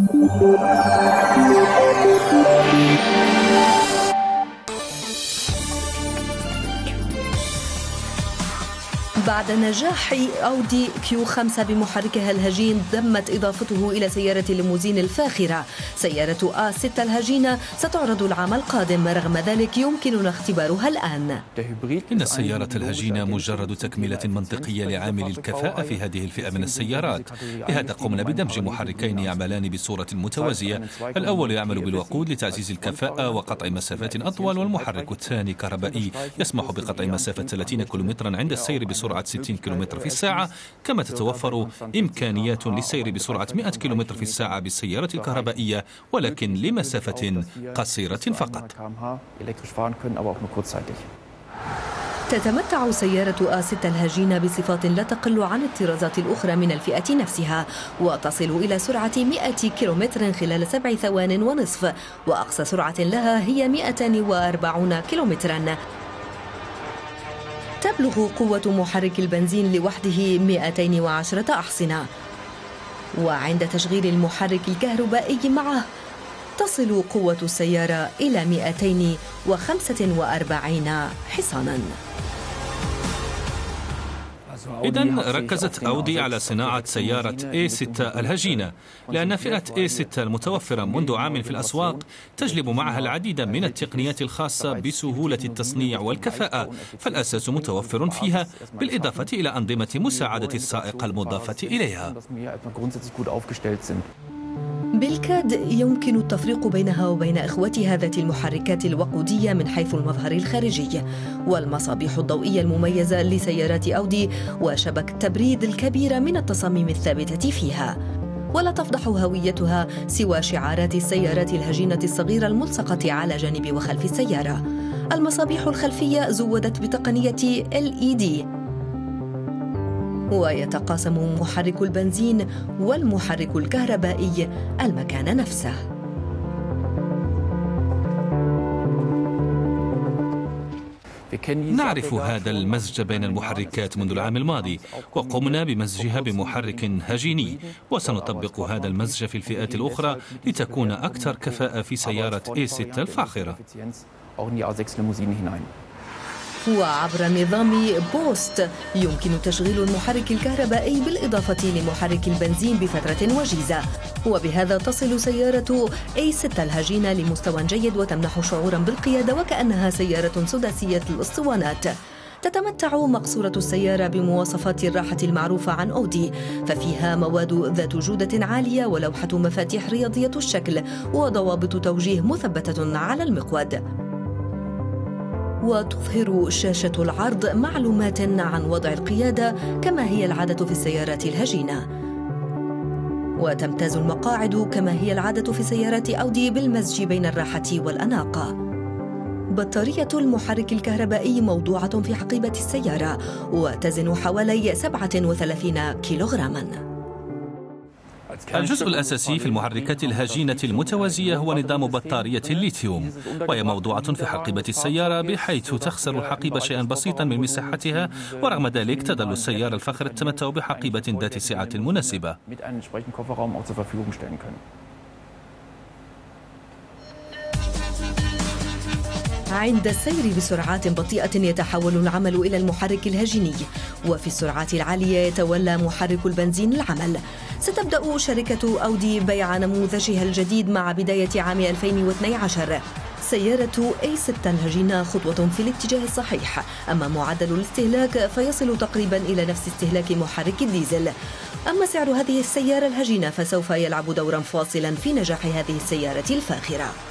بعد نجاح أودي Q5 بمحركها الهجين ضمت إضافته إلى سيارة الليموزين الفاخرة. سيارة A6 الهجينة ستعرض العام القادم، رغم ذلك يمكننا اختبارها الآن. إن السيارة الهجينة مجرد تكملة منطقية لعامل الكفاءة في هذه الفئة من السيارات. لهذا قمنا بدمج محركين يعملان بصورة متوازية. الأول يعمل بالوقود لتعزيز الكفاءة وقطع مسافات أطول، والمحرك الثاني كهربائي يسمح بقطع مسافة 30 كيلومترا عند السير بسرعة 60 كيلومتر في الساعة، كما تتوفر إمكانيات للسير بسرعة 100 كيلومتر في الساعة بالسيارة الكهربائية، ولكن لمسافة قصيرة فقط. تتمتع سيارة A6 الهجينة بصفات لا تقل عن الطرازات الأخرى من الفئة نفسها، وتصل إلى سرعة 100 كيلومتر خلال 7 ثوان ونصف، وأقصى سرعة لها هي 140 كيلومترا. تبلغ قوة محرك البنزين لوحده 210 أحصنة، وعند تشغيل المحرك الكهربائي معه تصل قوة السيارة إلى 245 حصانا. إذن ركزت أودي على صناعة سيارة A6 الهجينة، لأن فئة A6 المتوفرة منذ عام في الأسواق تجلب معها العديد من التقنيات الخاصة بسهولة التصنيع والكفاءة، فالأساس متوفر فيها، بالإضافة إلى أنظمة مساعدة السائق المضافة إليها. بالكاد يمكن التفريق بينها وبين إخوتها ذات المحركات الوقودية من حيث المظهر الخارجي، والمصابيح الضوئية المميزة لسيارات أودي، وشبكة التبريد الكبيرة من التصاميم الثابتة فيها. ولا تفضح هويتها سوى شعارات السيارات الهجينة الصغيرة الملصقة على جانب وخلف السيارة. المصابيح الخلفية زودت بتقنية LED، ويتقاسم محرك البنزين والمحرك الكهربائي المكان نفسه. نعرف هذا المزج بين المحركات منذ العام الماضي، وقمنا بمزجها بمحرك هجيني، وسنطبق هذا المزج في الفئات الأخرى لتكون أكثر كفاءة في سيارة A6 الفاخرة. وعبر نظام بوست يمكن تشغيل المحرك الكهربائي بالإضافة لمحرك البنزين بفترة وجيزة، وبهذا تصل سيارة A6 الهجينة لمستوى جيد وتمنح شعورا بالقيادة وكأنها سيارة سداسية الأسطوانات. تتمتع مقصورة السيارة بمواصفات الراحة المعروفة عن أودي، ففيها مواد ذات جودة عالية ولوحة مفاتيح رياضية الشكل وضوابط توجيه مثبتة على المقود. وتظهر شاشة العرض معلومات عن وضع القيادة كما هي العادة في السيارات الهجينة. وتمتاز المقاعد كما هي العادة في سيارات أودي بالمزج بين الراحة والأناقة. بطارية المحرك الكهربائي موضوعة في حقيبة السيارة وتزن حوالي 37 كيلوغراما. الجزء الأساسي في المحركات الهجينة المتوازية هو نظام بطارية الليثيوم، وهي موضوعة في حقيبة السيارة بحيث تخسر الحقيبة شيئا بسيطا من مساحتها، ورغم ذلك تظل السيارة الفاخرة تتمتع بحقيبة ذات سعة مناسبة. عند السير بسرعات بطيئة يتحول العمل إلى المحرك الهجيني، وفي السرعات العالية يتولى محرك البنزين العمل. ستبدأ شركة أودي بيع نموذجها الجديد مع بداية عام 2012. سيارة A6 الهجينة خطوة في الاتجاه الصحيح، أما معدل الاستهلاك فيصل تقريبا إلى نفس استهلاك محرك الديزل. أما سعر هذه السيارة الهجينة فسوف يلعب دورا فاصلا في نجاح هذه السيارة الفاخرة.